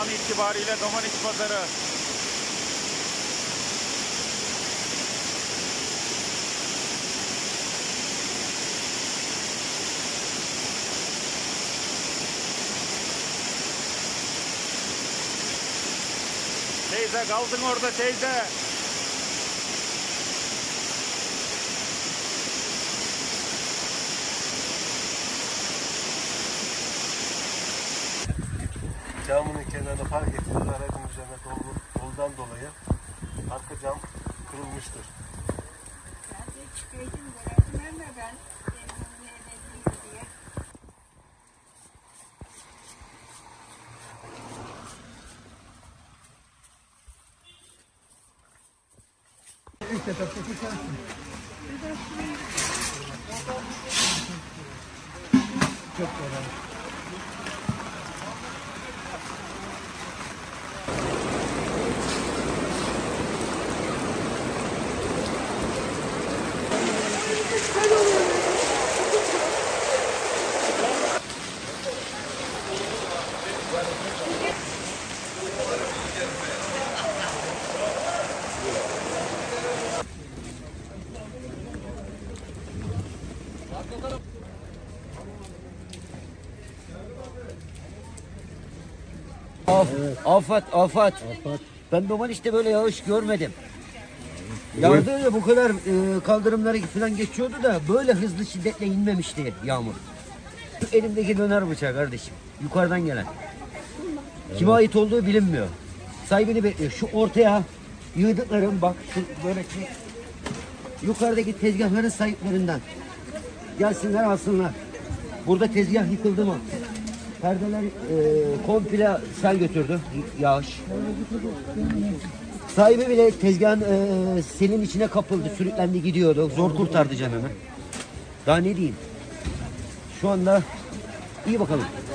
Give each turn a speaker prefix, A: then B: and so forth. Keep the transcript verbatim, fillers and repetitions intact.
A: an itibariyle Domaniç Pazarı. Teyze kaldın orada teyze.
B: Camının kenarına park ettiler. Aracın üzerine dolu, doludan dolayı arka cam kırılmıştır.
C: Ben de çıkaydım denedim ama ben benim denedim diye.
D: İlk etaptaki sensin. Çok güzel.
E: Af, evet. Afat, afat. Afat. Ben Domaniç'te böyle yağış görmedim. Yağdı ya bu kadar e, kaldırımları falan geçiyordu da böyle hızlı şiddetle inmemişti yağmur. Şu elimdeki döner bıçağı kardeşim. Yukarıdan gelen. Evet. Kime ait olduğu bilinmiyor. Sahibini bekliyor. Şu ortaya yığdıklarım bak. Şu böyle şey. Yukarıdaki tezgahların sahiplerinden. Gelsinler alsınlar. Burada tezgah yıkıldı mı? Perdeler e, komple sel götürdü, yağış. Sahibi bile tezgahın e, selin içine kapıldı, sürüklendi gidiyordu. Zor kurtardı canını. Daha ne diyeyim? Şu anda iyi bakalım.